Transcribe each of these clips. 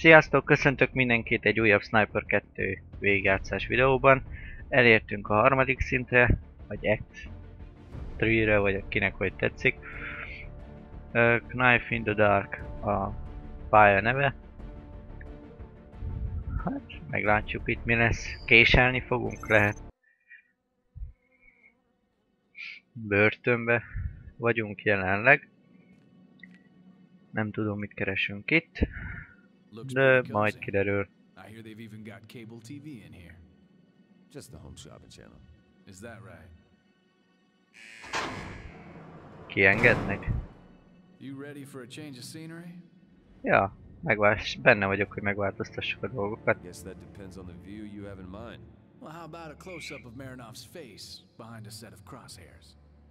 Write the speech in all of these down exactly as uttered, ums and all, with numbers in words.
Sziasztok, köszöntök mindenkit egy újabb Sniper kettő végigjátszás videóban. Elértünk a harmadik szintre, vagy Act három-re, vagy kinek hogy tetszik. Uh, Knife in the Dark a pálya neve. Hát, meglátjuk itt mi lesz. Késelni fogunk, lehet. Börtönbe vagyunk jelenleg. Nem tudom, mit keresünk itt. De majd kiderül. I hear they've even got cable T V in here. Just the home shopping channel. Is that right? Kiengednek? You ready for a change of scenery? Ja, megvás, benne vagyok, hogy megváltoztassuk a dolgokat. Guess that depends on the view you have in mind. Well, how about a close-up of Marinov's face behind a set of crosshairs?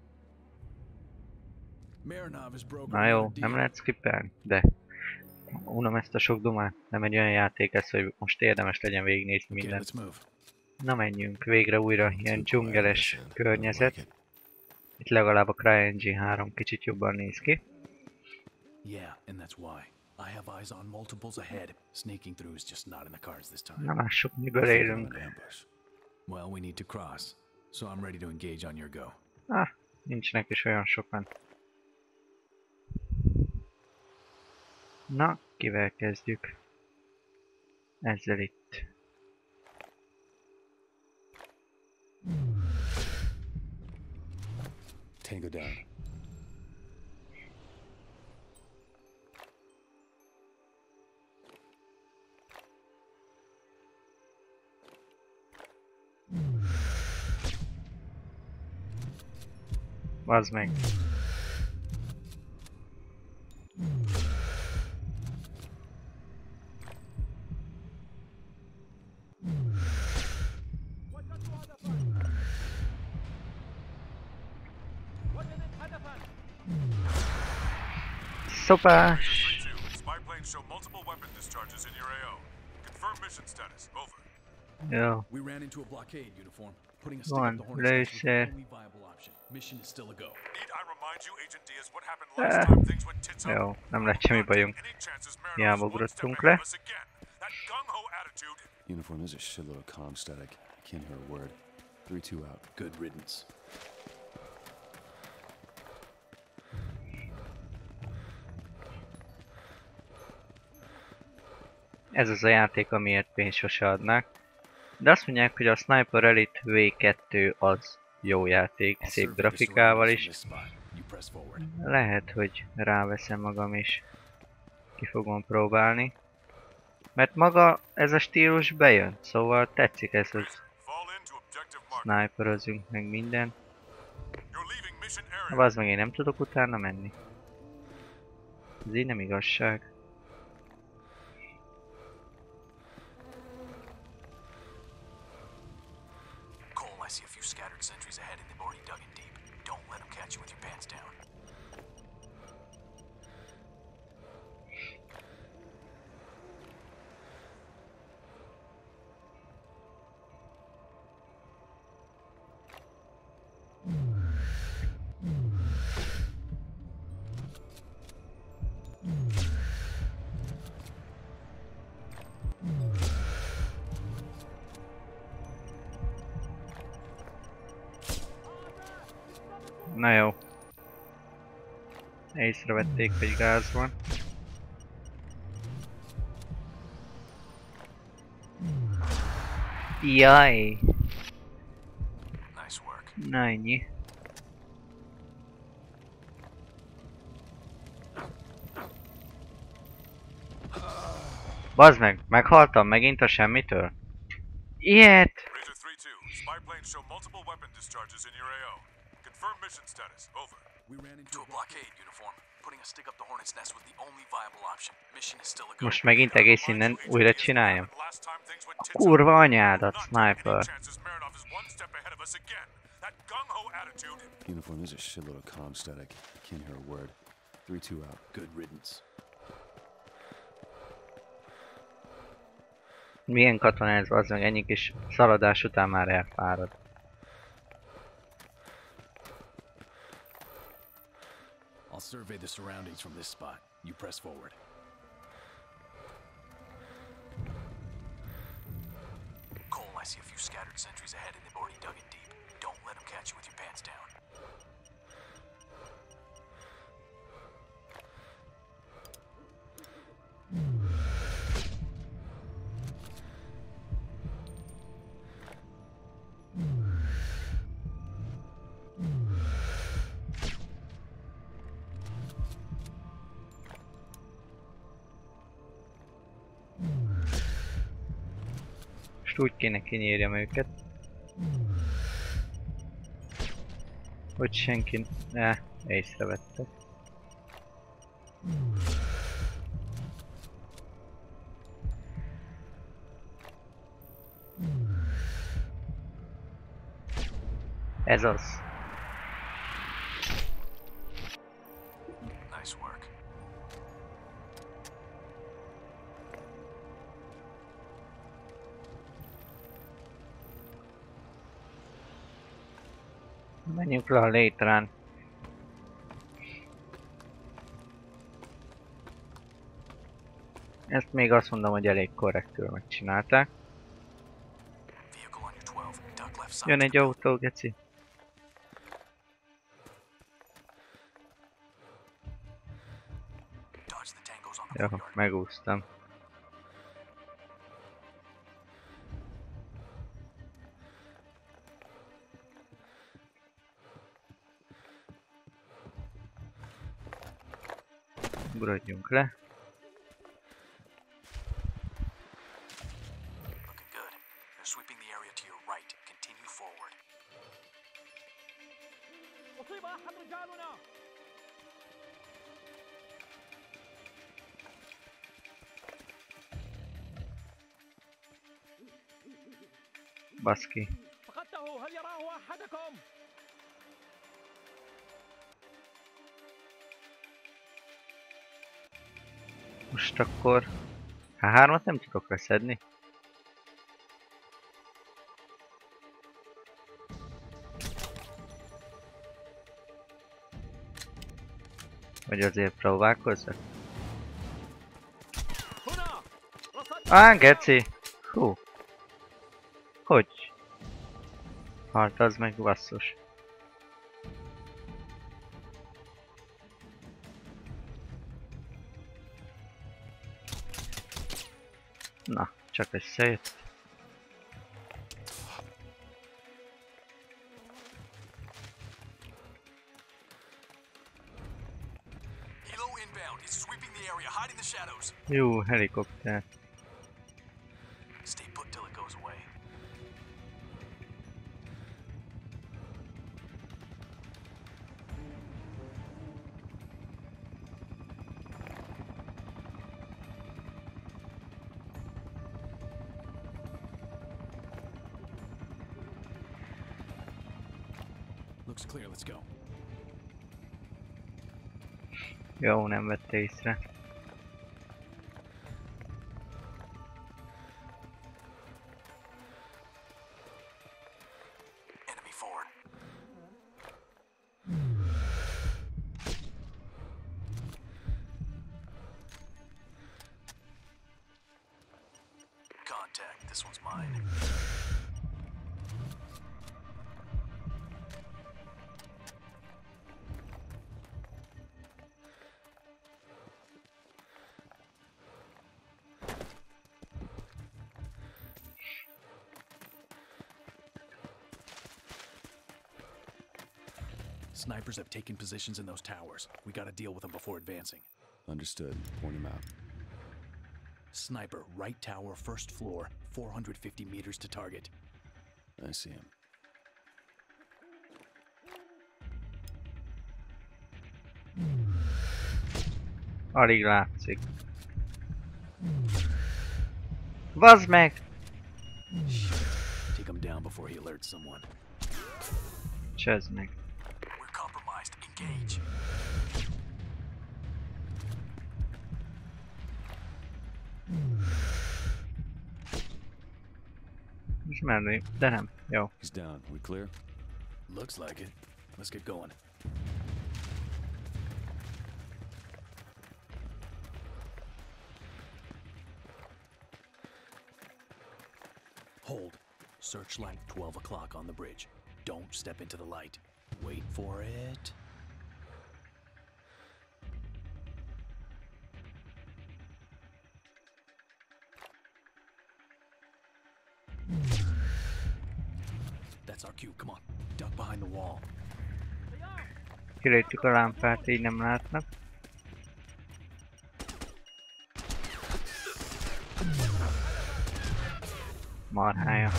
Marinov is broken. Na jó, nem lehet skippelni, de unom ezt a sok dumát. Nem egy olyan játék ez, hogy most érdemes legyen végignézni mindent. Na menjünk, végre újra ilyen dzsungeles környezet. Itt legalább a CryEngine három kicsit jobban néz ki. Yeah, and that's why. I have eyes on multiples ahead. Sneaking through is just not in the cards this time. Na lássuk, miből élünk. Well, we need to cross, so I'm ready to engage on your go. Ah, nincsenek is olyan sokan. Na, kivel kezdjük? Ezzel itt. Tango down. Bazd meg. Szopás! Jó. Van, lőszer. Eh, jó, nem lett semmi bajunk. Hiába ugrottunk le. Uniform is a shitload of comm static. I can't hear a word. Three two out. Good riddance. Ez az a játék, amiért pénzt sose adnak. De azt mondják, hogy a Sniper Elite vé kettő az jó játék, szép grafikával is. Lehet, hogy ráveszem magam is. Ki fogom próbálni. Mert maga ez a stílus bejön, szóval tetszik ez, hogy sniperözünk meg minden. Az meg én nem tudok utána menni. Ez így nem igazság. I see a few scattered sentries ahead and they've already dug in deep. Don't let them catch you with your pants down. Na jó. Észrevették, hogy gáz van. Jaj! Na ennyi. Bazd meg, meghaltam megint a semmitől? Ilyet! Confirm mission status. Over. We ran into a blockade uniform. Putting a stick up the Hornet's nest was the only viable option. Mission is still a go. Most megint egész innen újra csináljam. A kurva anyádat, Sniper. Uniform is a shitload of comm static. I can't hear a word. Three two out. Good riddance. Milyen katona ez, az meg ennyi kis szaladás után már elfárad. I'll survey the surroundings from this spot. You press forward. see a few scattered sentries ahead and they've already dug in deep. Don't let them catch you with your pants down. Most úgy kéne kinyírjam őket, hogy senki ne észrevettek. Ez az. Nice work. Menjünk le a létrán. Ezt még azt mondom, hogy elég korrektül megcsinálták. Vehicle on your twelve. Duck left side. Jön egy autó, geci. Dodge the tangos on the Jó, courtyard. megúsztam. Ugrodjunk le. Looking good. They're sweeping the area to your right. Continue forward. أصيب أحد رجالنا. Baszki. فقدته، هل يراه أحدكم؟ Most akkor... Hát hármat nem tudok leszedni. Vagy azért próbálkozzak? هنا. رصدت. Á, geci! Hú. Hogy? Hát az meg basszus. Na, csak összejött. Helo inbound. It's sweeping the area. Hide in the shadows. Jó, helikopter. Stay put till it goes away. Looks clear. Let's go. Jó, nem vette észre. Enemy forward. Contact. This one's mine. Snipers have taken positions in those towers. We gotta deal with them before advancing. Understood. Point him out. Sniper, right tower, first floor, four hundred fifty meters to target. I see him. Alig látszik. Bazd meg! Take him down before he alerts someone. Csezd meg. We're compromised. Engage. Most mellé, de nem. Jó. He's down. We clear? Looks like it. Let's get going. Hold. Searchlight twelve o'clock on the bridge. Don't step into the light. Wait for it. That's our cue. Come on. Duck behind the wall. Kilőttük a lámpát, így nem látnak. Marhája.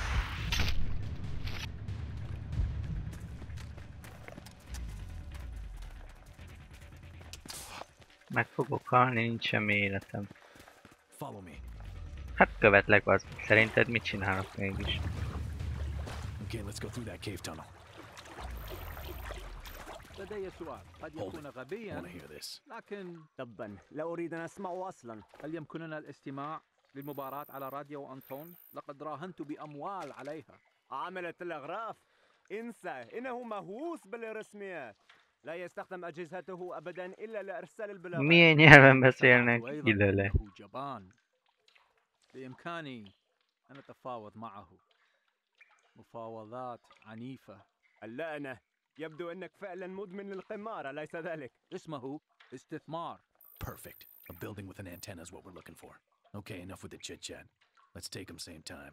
Meg fogok halni, nincs semmi életem. Follow me. Hát követlek az. Szerinted mit csinálok mégis? Okay, let's go through that cave tunnel. لدي سؤال قد Hold يكون it. I غبيا want to hear this. لكن تبا لا أريد أن أسمعه أصلا. هل يمكننا الاستماع للمباراة على راديو أنطون؟ لقد راهنت بأموال عليها. عملة الأغراف انسى إنه مهووس بالرسميات لا يستخدم أجهزته أبدا إلا لإرسال البلاغات. Milyen nyelven beszélnek? سمعت أيضاً Ide le. أنه جبان. بإمكاني أن أتفاوض معه. مفاوضات عنيفة. اللعنة يبدو أنك فعلا مدمن للقمار أليس ذلك؟ اسمه استثمار. Perfect. A building with an antenna is what we're looking for. Okay, enough with the chit chat. Let's take them same time.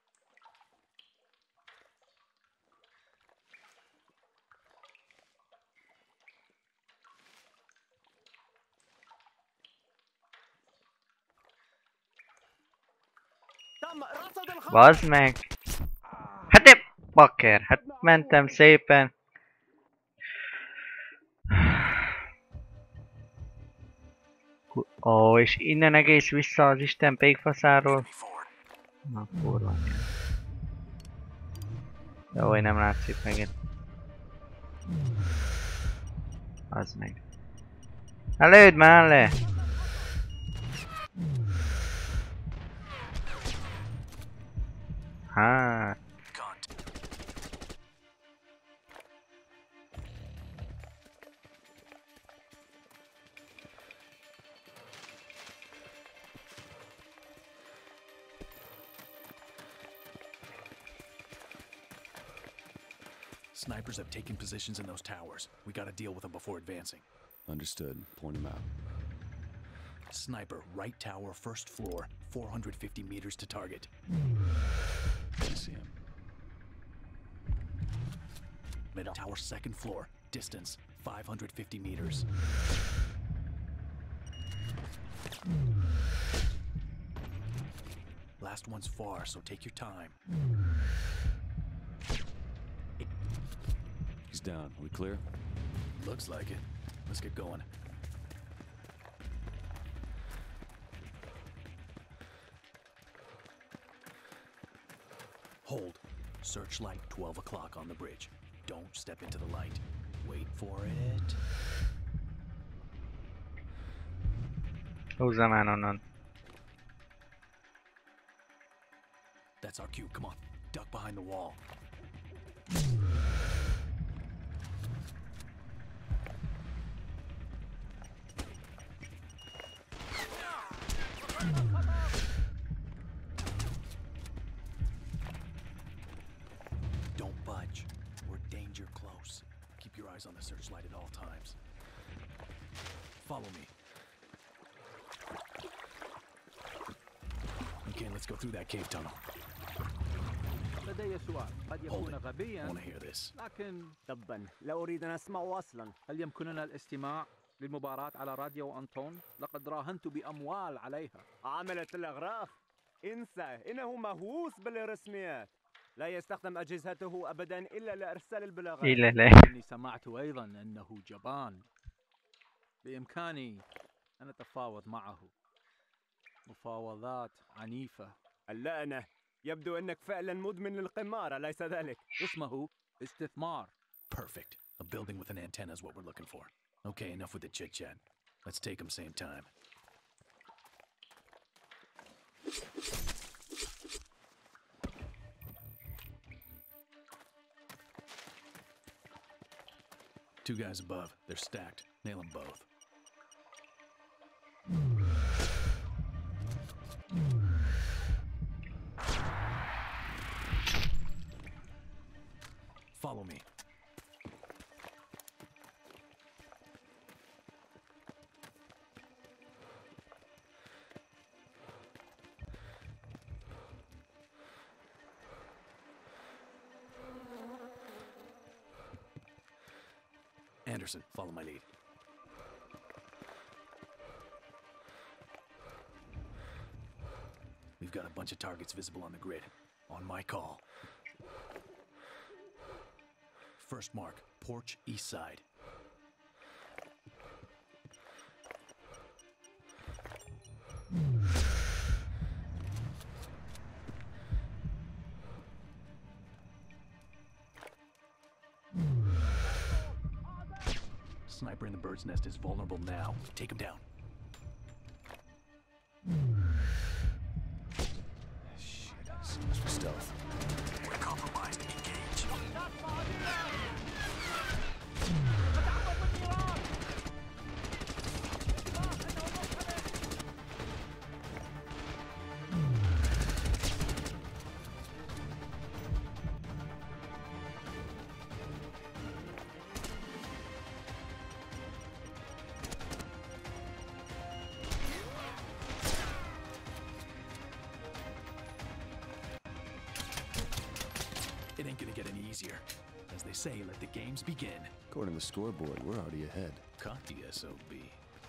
تم رصد الخط. Bazd meg! Hát de bakker, hát mentem szépen. Ó, és innen egész vissza az Isten pékfaszáról. Na, kurva. Jó, hogy nem látszik megint. Az meg. Hát lőd már le! Hát. Snipers have taken positions in those towers. We gotta deal with them before advancing. Understood. Point him out. Sniper, right tower, first floor, four hundred fifty meters to target. I see him. Middle tower, second floor, distance, five hundred fifty meters. Last one's far, so take your time. He's down. We clear? Looks like it. Let's get going. Hold. Searchlight twelve o'clock on the bridge. Don't step into the light. Wait for it. Húzza már onnan. That's our cue. Come on. Duck behind the wall. Don't budge. We're danger close. Keep your eyes on the searchlight at all times. Follow me. Okay, let's go through that cave tunnel. لدي سؤال قد Hold يكون it. I غبيا want to hear this. لكن تبا لا أريد أن أسمعه أصلا. هل يمكننا الاستماع للمباراة على راديو أنطون؟ لقد راهنت بأموال عليها. عملة الأغراف انسى إنه مهووس بالرسميات لا يستخدم أجهزته أبدا إلا لإرسال البلاغات. Ille le. إني سمعت أيضا أنه جبان. بإمكاني أن أتفاوض معه. مفاوضات عنيفة. اللعنة يبدو أنك فعلا مدمن للقمار أليس ذلك؟ اسمه استثمار. Perfect. A building with an antenna is what we're looking for. Okay, enough with the chit chat. Let's take them same time. Two guys above. They're stacked. Nail them both. Anderson, follow my lead. We've got a bunch of targets visible on the grid. On my call. First mark, porch east side. Sniper in the bird's nest is vulnerable now. Take him down. Shit, so much for stealth. We're compromised. Engage. It ain't gonna get any easier. As they say, let the games begin. According to the scoreboard, we're already ahead. Cocky S O B.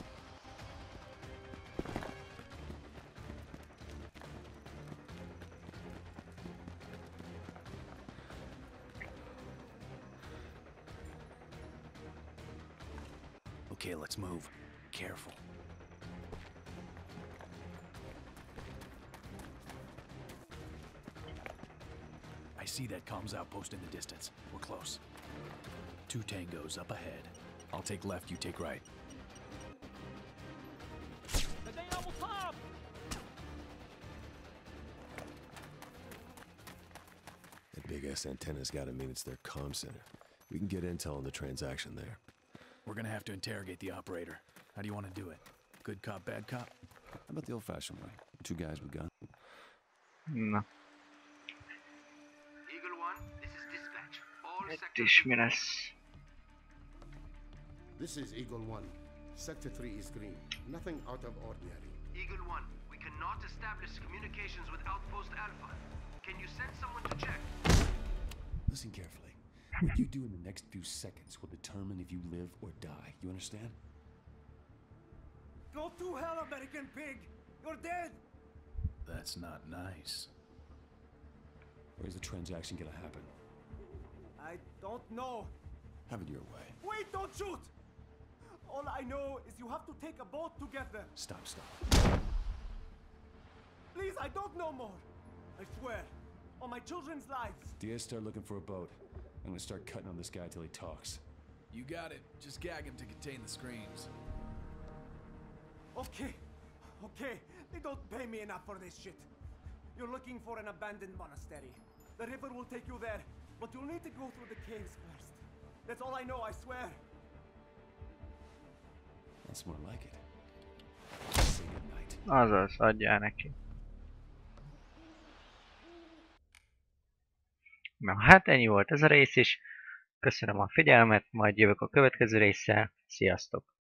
Okay, let's move. Careful. I see that comms outpost in the distance. We're close. Two tangos up ahead. I'll take left, you take right. That big-ass antenna's gotta mean it's their comm center. We can get intel on the transaction there. We're gonna have to interrogate the operator. How do you want to do it? Good cop, bad cop? How about the old-fashioned way? Two guys with guns? Na, Eagle One, this is dispatch. All itt sectors. is mi lesz? This is Eagle One. Sector three is green. Nothing out of ordinary. Eagle One, we cannot establish communications with Outpost Alpha. Can you send someone to check? Listen carefully. What you do in the next few seconds will determine if you live or die. You understand? Go to hell, American pig! You're dead! That's not nice. Where's the transaction gonna happen? I don't know. Have it your way. Wait, don't shoot! All I know is you have to take a boat to get there. Stop, stop. Please, I don't know more. I swear. On my children's lives. Diaz, start looking for a boat. I'm gonna start cutting on this guy till he talks. You got it. Just gag him to contain the screams. Okay. Okay. They don't pay me enough for this shit. You're looking for an abandoned monastery. The river will take you there, but you'll need to go through the caves first. That's all I know, I swear. That's more like it. Say goodnight. Azaz, adjál neki. Na hát ennyi volt ez a rész is. Köszönöm a figyelmet, majd jövök a következő résszel. Sziasztok!